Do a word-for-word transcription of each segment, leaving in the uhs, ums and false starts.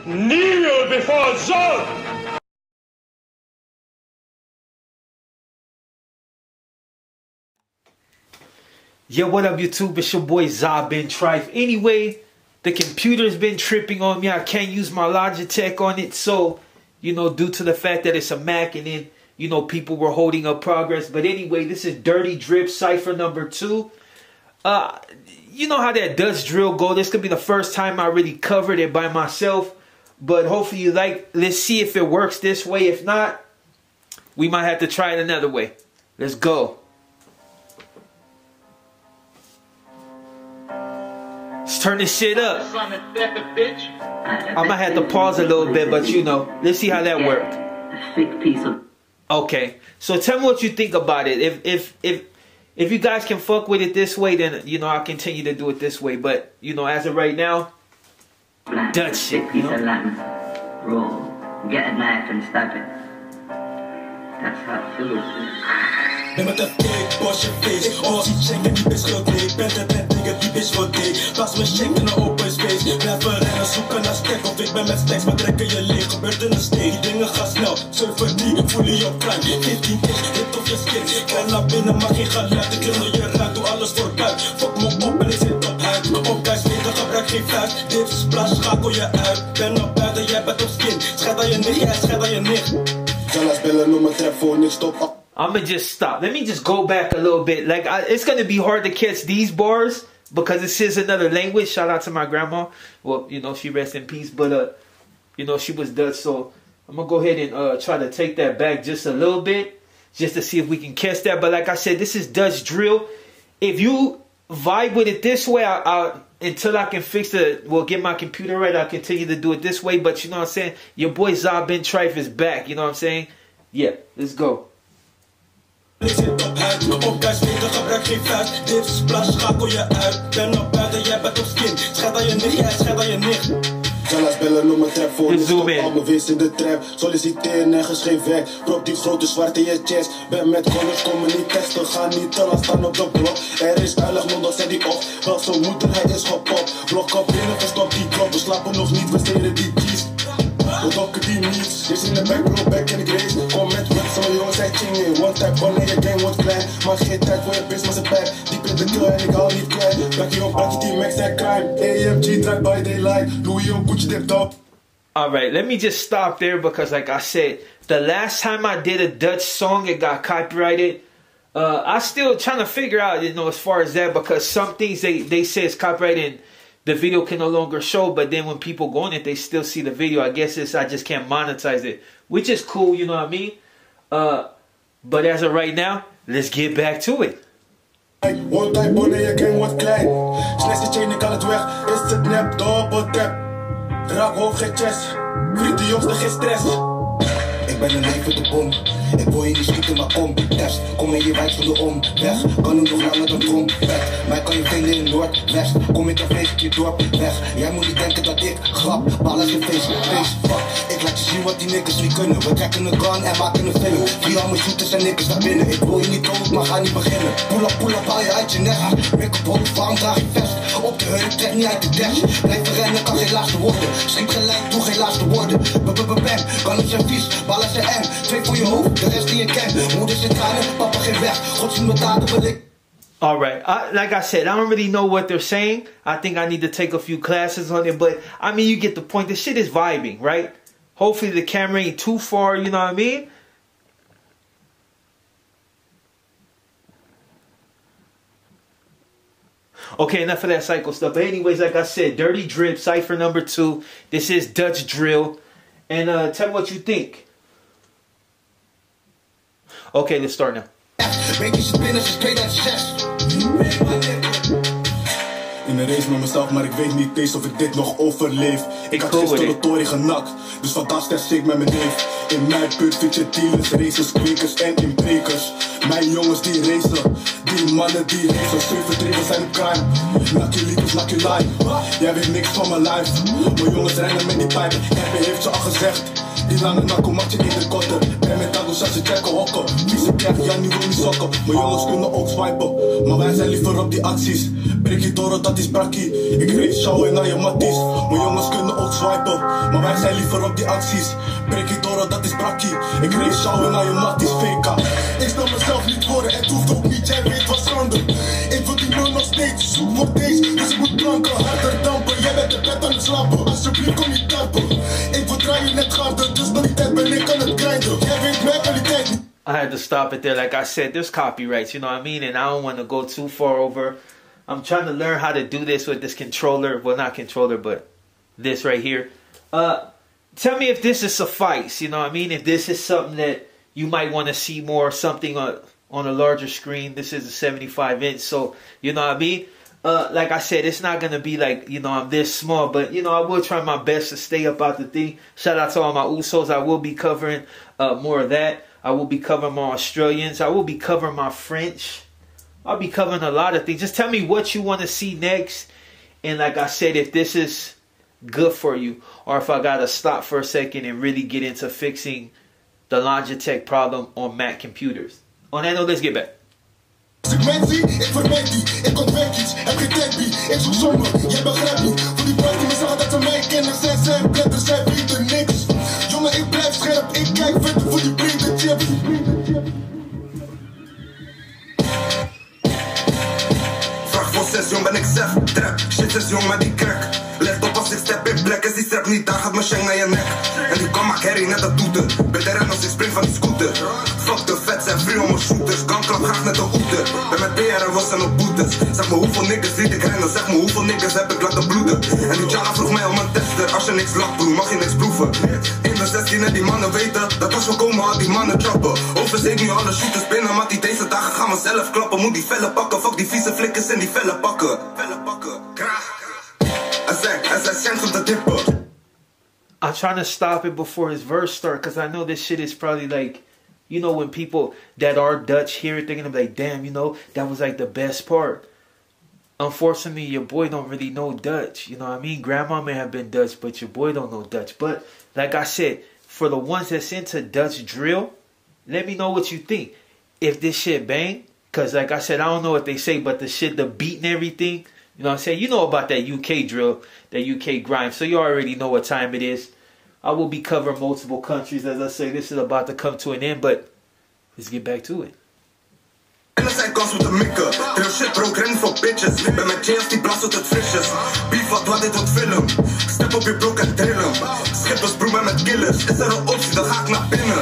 Kneel before Zod! Yo, what up YouTube? It's your boy Zah Ben Trife. Anyway, the computer's been tripping on me. I can't use my Logitech on it. So, you know, due to the fact that it's a Mac and then, you know, people were holding up progress. But anyway, this is Dirty Drip Cypher number two. Uh, you know how that Dutch drill go. This could be the first time I really covered it by myself. But hopefully you like. Let's see if it works this way. If not, we might have to try it another way. Let's go. Let's turn this shit up. I might have to pause a little bit, but you know, let's see how that worked. A thick piece of. Okay, so tell me what you think about it. If if if if you guys can fuck with it this way, then you know I'll continue to do it this way. But you know, as of right now, Dutch shit. Thick piece of lamb. Roll. Get a knife and stab it. That's how it feels. Ben met een fake Porsche face. Als die check en die bitch rotate. Ben de bed nigga die bitch rotate. Pas me shake in een open space. Blijven rennen, zoeken naar stek. Of ik ben met stacks, maar trekken je leeg. Gebeurt in een steek. Die dingen gaan snel. Surfer die, voel je op crime. vijftien is, hit op je skin. Krijg naar binnen, maar geen geluid. Ik wil je raak, doe alles voor buik. Fuck me op en ik zit op huid. Op guys weten, gebruik geen vuist. Dit is splash, schakel je uit. Ben op buiten, jij bent op skin. Scheid aan je nicht, jij scheid aan je nicht. Zelfs bellen noem mijn trap voor niks stop. I'm gonna just stop. Let me just go back a little bit. Like, I, it's gonna be hard to catch these bars because this is another language. Shout out to my grandma. Well, you know, she rests in peace. But, uh, you know, she was Dutch. So I'm gonna go ahead and uh, try to take that back just a little bit just to see if we can catch that. But like I said, this is Dutch drill. If you vibe with it this way, I, I, until I can fix the, well, get my computer right, I'll continue to do it this way. But you know what I'm saying? Your boy Zah Ben Trife is back. You know what I'm saying? Yeah, let's go. Ik zit op huid, op guys weten, gebruik geen vuist. Dit is splash, schakel je uit. Ben op buiten, jij bent op skin. Scheid aan je nicht, jij scheid aan je nicht. Zelfs bellen noem mijn trap voor niks stop. Al mijn winst in de trap. Solliciteer nergens geen werk. Prop die grote zwarte in je chest. Ben met college, kom me niet testen. Ga niet te lang staan op de blok. Er is heilig, mondig, zet die op. Wel zo'n moeder, hij is gepopt. Blok op binnen, verstop die klop. We slapen nog niet, we stelen die keys. We dokken die niets, is in de back, bro, back in de grace. Kom met wet, zo'n jongens zijn ching. One tap, wanneer je game wordt klein. Maar geen tijd voor je business, maar ze pijn. Diep in de kill en ik hou niet klein. Blackie op, blackie team, max that crime. A M G, drive by daylight. Louis op, Gucci dipped up. Alright, let me just stop there because like I said, the last time I did a Dutch song, it got copyrighted. Uh, I still trying to figure out, you know, as far as that, because some things they, they say it's copyrighted and the video can no longer show, but then when people go on it, they still see the video. I guess it's, I just can't monetize it, which is cool, you know what I mean? Uh, but as of right now, let's get back to it. One type wanneer je game wordt klein. Slechtste chain, ik kan het weg. Is het nep, double tap. Raak hoofd, geen chest. Vriend de jongste, geen stress. Ik ben een leven de bom. Ik wil je niet schieten, maar kom, test. Kom in je wijk van de omweg. Kan nu nog langer dan trompet. Mij kan je vinden in Noordwest. Kom ik een feestje dorp weg. Jij moet niet denken dat ik grap. Ballen je face, face, fuck. Ik laat je zien wat die niggers niet kunnen. We trekken een gun en maken een film. Vier al mijn shooters en niggers naar binnen. Ik wil je niet dood, maar ga niet beginnen. Pull up, pull up, haal je uit je nek. Make-up, hoofd, farm, draag je vest. Op de heup, trek niet uit de dash. Blijven rennen, kan geen laatste worden. Schiet gelijk, doe geen laatste woorden. B-b-b-bam, kan het zijn vies. Ballen zijn M, twee voor je hoofd. De rest die je kent, moeder zit tranen, papa geen weg. God zien betaden wil ik. Alright, like I said, I don't really know what they're saying. I think I need to take a few classes on it, but I mean, you get the point. The shit is vibing, right? Hopefully the camera ain't too far, you know what I mean? Okay, enough of that cycle stuff. But anyways, like I said, Dirty Drip, Cypher number two. This is Dutch drill. And uh, tell me what you think. Okay, let's start now. In een race met mezelf, maar ik weet niet eens of ik dit nog overleef. Ik had gisteren de toren genakt, dus vandaag sterk ik met mijn neef. In mijn put vind je dealers, racers, kwekers en inbrekers. Mijn jongens die racen, die mannen die racen. Zeven triggers zijn op crime, nak je liefdes, nak je line. Jij weet niks van mijn life, mijn jongens rennen met die pijp. Happy heeft ze al gezegd, Die lange nakko maakt je in de kotter. Ben met tagos als je checken hokken. Vieze krijg, ja nu wil niet sokken. Mijn jongens kunnen ook swipen, maar wij zijn liever op die acties. Breek je door, dat is brakkie. Ik race showen naar je matties. Mijn jongens kunnen ook swipen, maar wij zijn liever op die acties. Breek je door, dat is brakkie. Ik race showen naar je matties. V K. Ik stel mezelf niet voor, het hoeft ook niet, jij weet wat schande. Ik wil die nul nog steeds, zoek voor deze. Dus ik moet planken, harder dampen. Jij bent de bed aan het slapen, alsjeblieft kom niet tarpen. Ik wil draaien net harder, dus nog die tijd ben ik aan het grinden. Jij weet mijn kwaliteit niet. I had to stop it there. Like I said, there's copyrights, you know what I mean? And I don't want to go too far over. I'm trying to learn how to do this with this controller. Well, not controller, but this right here. Uh, tell me if this is suffice, you know what I mean? If this is something that you might want to see more, something on, on a larger screen. This is a seventy-five inch, so, you know what I mean? Uh, like I said, it's not going to be like, you know, I'm this small, but, you know, I will try my best to stay up out the thing. Shout out to all my Usos. I will be covering uh, more of that. I will be covering my Australians. I will be covering my French. I'll be covering a lot of things. Just tell me what you want to see next. And like I said, if this is good for you, or if I got to stop for a second and really get into fixing the Logitech problem on Mac computers. On that note, let's get back. Segmentie, ik vermijd die, ik ontwijk iets, heb geen tijd bij, ik zoek zomer, jij begrijpt niet. Voor die buiten me zeggen dat ze mij kennen, zij zijn bletter, zij weten niks. Jongen, ik blijf scherp, ik kijk verder voor die blinde chips. Vraag voor zes, jong ben ik zelf, trap, shit zes jong maar die crack. Let op als ik step in black, is die strap niet, daar gaat mijn shank naar je nek. En die kan maak herrie net dat toeter, beter ren als ik spring van die scooter. Fuck de vet, zijn free om shooters, ganklap graag net een oeter. Ben met P R en was en op boetes. Zeg me hoeveel niggas liet ik rennen, zeg me hoeveel niggas heb ik laten bloeden. En die Jala vroeg mij om een tester, als je niks lacht broer, mag je niks proeven. In de zestien en die mannen weten, dat als we komen al die mannen trappen. Oversteek nu alle shooters binnen, maar die deze dagen gaan we zelf klappen. Moet die vellen pakken, fuck die vieze flikkers en die vellen pakken. Vellen pakken, kraag. En zij, en zij schenkt op de dippen. I'm trying to stop it before his verse start, because I know this shit is probably like, you know, when people that are Dutch hear it, thinking of like, damn, you know, that was like the best part. Unfortunately, your boy don't really know Dutch. You know what I mean? Grandma may have been Dutch, but your boy don't know Dutch. But like I said, for the ones that's into Dutch drill, let me know what you think. If this shit bang, because like I said, I don't know what they say, but the shit, the beat and everything, you know what I'm saying? You know about that U K drill, that U K grind, so you already know what time it is. I will be covering multiple countries. As I say, this is about to come to an end, but let's get back to it. En er zijn kans met de mikken. Trail shit bro, ik ren niet voor bitches. Ben met J als die blaast tot het frisjes. Beef wat, wat dit wordt film. Step op je broek en drill hem. Schippers broer mij met killers. Is er een optie, dan ga ik naar binnen.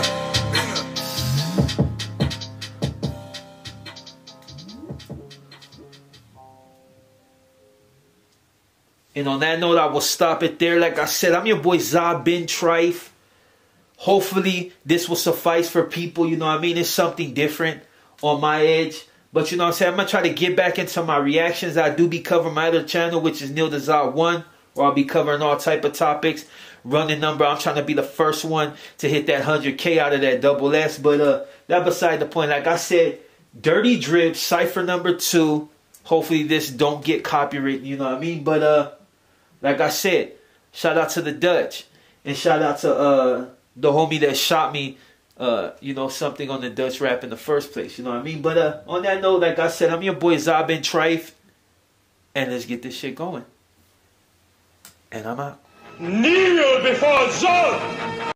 And on that note, I will stop it there. Like I said, I'm your boy Zah bin Trife. Hopefully, this will suffice for people. You know what I mean? It's something different on my edge. But you know what I'm saying? I'm going to try to get back into my reactions. I do be covering my other channel, which is Neil the Zah one, where I'll be covering all type of topics. Running number, I'm trying to be the first one to hit that one hundred K out of that double S. But uh, that beside the point. Like I said, Dirty Drip, Cypher number two. Hopefully, this don't get copyrighted. You know what I mean? But uh, like I said, shout out to the Dutch. And shout out to uh, the homie that shot me, uh, you know, something on the Dutch rap in the first place. You know what I mean? But uh, on that note, like I said, I'm your boy Zah bin Trife. And let's get this shit going. And I'm out. Kneel before Zod!